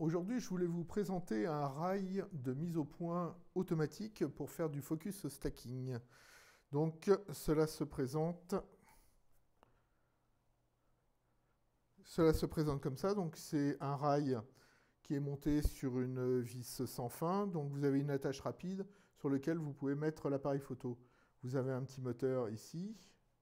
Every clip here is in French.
Aujourd'hui, je voulais vous présenter un rail de mise au point automatique pour faire du focus stacking. Donc, cela se présente comme ça. Donc, c'est un rail qui est monté sur une vis sans fin. Donc, vous avez une attache rapide sur laquelle vous pouvez mettre l'appareil photo. Vous avez un petit moteur ici.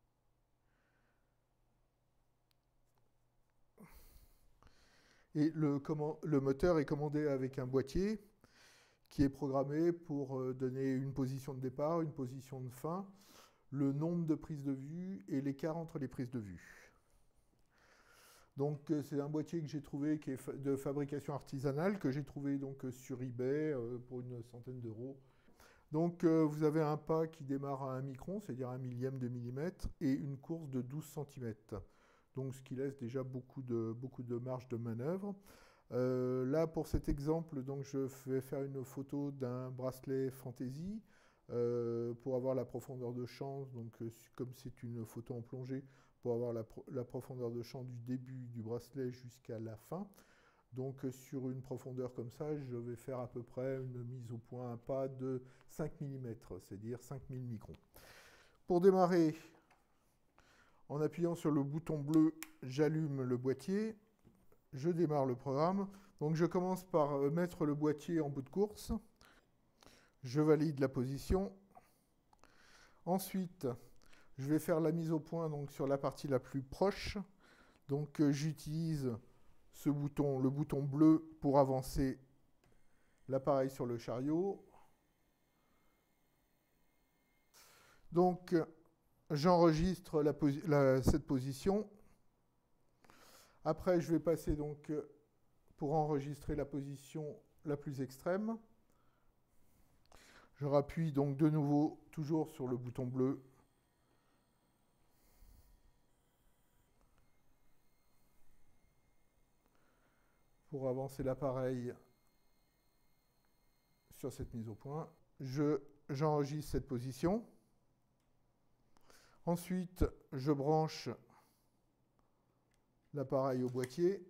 Et le moteur est commandé avec un boîtier qui est programmé pour donner une position de départ, une position de fin, le nombre de prises de vue et l'écart entre les prises de vue. Donc c'est un boîtier que j'ai trouvé qui est de fabrication artisanale, que j'ai trouvé donc sur eBay pour une centaine d'euros. Donc vous avez un pas qui démarre à 1 micron, c'est-à-dire 1 millième de millimètre, et une course de 12 cm. Donc ce qui laisse déjà beaucoup de marge de manœuvre. Là, pour cet exemple, donc, je vais faire une photo d'un bracelet Fantasy pour avoir la profondeur de champ. Donc, comme c'est une photo en plongée, pour avoir la profondeur de champ du début du bracelet jusqu'à la fin. Donc, sur une profondeur comme ça, je vais faire à peu près une mise au point, un pas de 5 mm, c'est-à-dire 5000 microns. Pour démarrer, en appuyant sur le bouton bleu, j'allume le boîtier. Je démarre le programme. Donc je commence par mettre le boîtier en bout de course. Je valide la position. Ensuite, je vais faire la mise au point donc, sur la partie la plus proche. Donc j'utilise ce bouton, le bouton bleu, pour avancer l'appareil sur le chariot. Donc j'enregistre cette position. Après, je vais passer donc pour enregistrer la position la plus extrême. Je rappuie donc de nouveau toujours sur le bouton bleu. Pour avancer l'appareil sur cette mise au point. J'enregistre cette position. Ensuite, je branche l'appareil au boîtier.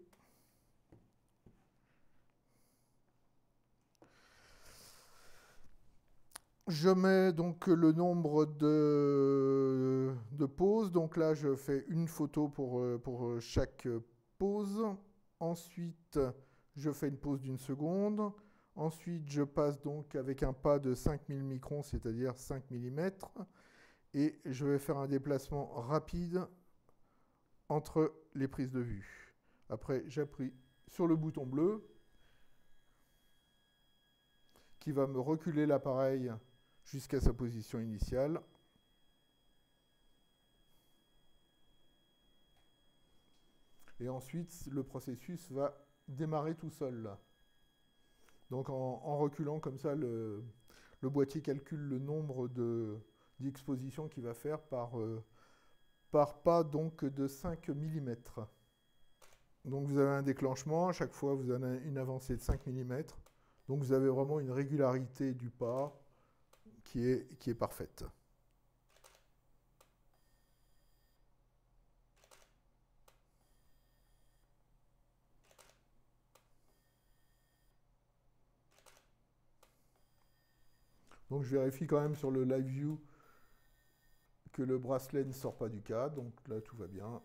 Je mets donc le nombre de poses. Donc là, je fais une photo pour chaque pose. Ensuite, je fais une pause d'1 seconde. Ensuite, je passe donc avec un pas de 5000 microns, c'est-à-dire 5 mm. Et je vais faire un déplacement rapide entre les prises de vue. Après, j'appuie sur le bouton bleu qui va me reculer l'appareil jusqu'à sa position initiale. Et ensuite, le processus va démarrer tout seul. Donc en reculant comme ça, le boîtier calcule le nombre d'expositions qu'il va faire par pas donc de 5 mm. Donc vous avez un déclenchement, à chaque fois vous avez une avancée de 5 mm. Donc vous avez vraiment une régularité du pas qui est parfaite. Donc je vérifie quand même sur le Live View que le bracelet ne sort pas du cadre. Donc là tout va bien.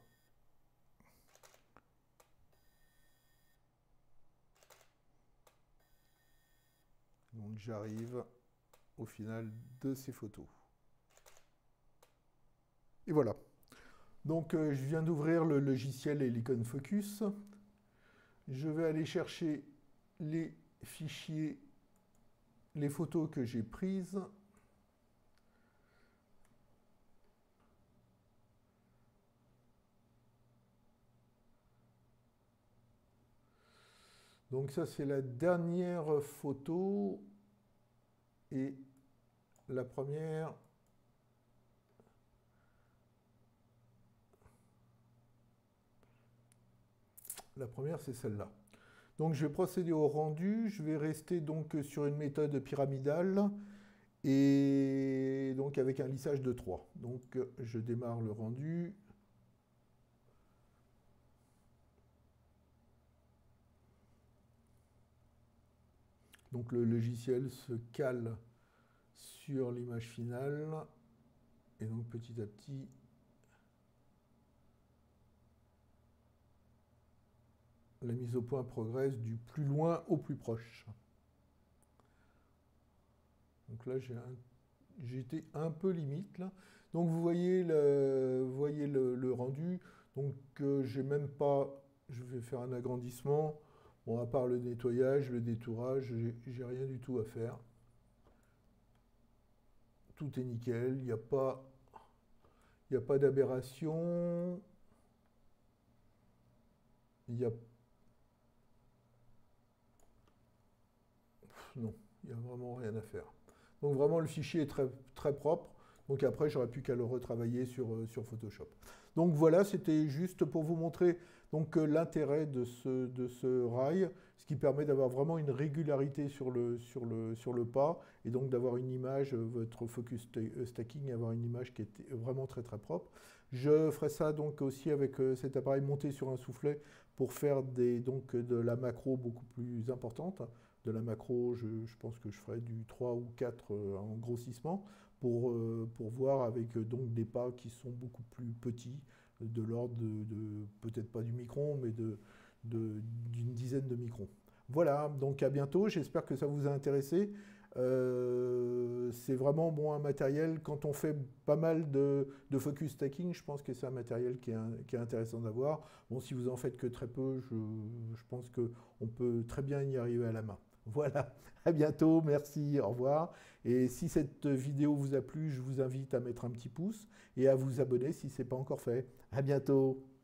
Donc j'arrive au final de ces photos. Et voilà. Donc je viens d'ouvrir le logiciel Helicon Focus. Je vais aller chercher les fichiers, les photos que j'ai prises. Donc ça c'est la dernière photo et la première. La première, c'est celle-là. Donc, je vais procéder au rendu. Je vais rester donc sur une méthode pyramidale et donc avec un lissage de 3. Donc, je démarre le rendu. Donc le logiciel se cale sur l'image finale. Et donc petit à petit, la mise au point progresse du plus loin au plus proche. Donc là, j'ai été un peu limite. Là. Donc vous voyez le rendu. Donc j'ai même pas, je vais faire un agrandissement. Bon, à part le nettoyage, le détourage, j'ai rien du tout à faire. Tout est nickel, il n'y a pas d'aberration. Non, il n'y a vraiment rien à faire. Donc vraiment, le fichier est très, très propre. Donc après, j'aurais plus qu'à le retravailler sur Photoshop. Donc voilà, c'était juste pour vous montrer l'intérêt de ce rail, ce qui permet d'avoir vraiment une régularité sur le pas, et donc d'avoir une image, votre focus stacking, avoir une image qui est vraiment très très propre. Je ferai ça donc aussi avec cet appareil monté sur un soufflet pour faire de la macro beaucoup plus importante. De la macro, je pense que je ferai du 3 ou 4 en grossissement pour voir avec des pas qui sont beaucoup plus petits, de l'ordre de peut-être pas du micron, mais d'une dizaine de microns. Voilà, donc à bientôt, j'espère que ça vous a intéressé. C'est vraiment bon, un matériel, quand on fait pas mal de focus stacking, je pense que c'est un matériel qui est intéressant d'avoir. Bon, si vous en faites que très peu, je pense qu'on peut très bien y arriver à la main. Voilà, à bientôt, merci, au revoir. Et si cette vidéo vous a plu, je vous invite à mettre un petit pouce et à vous abonner si ce n'est pas encore fait. À bientôt.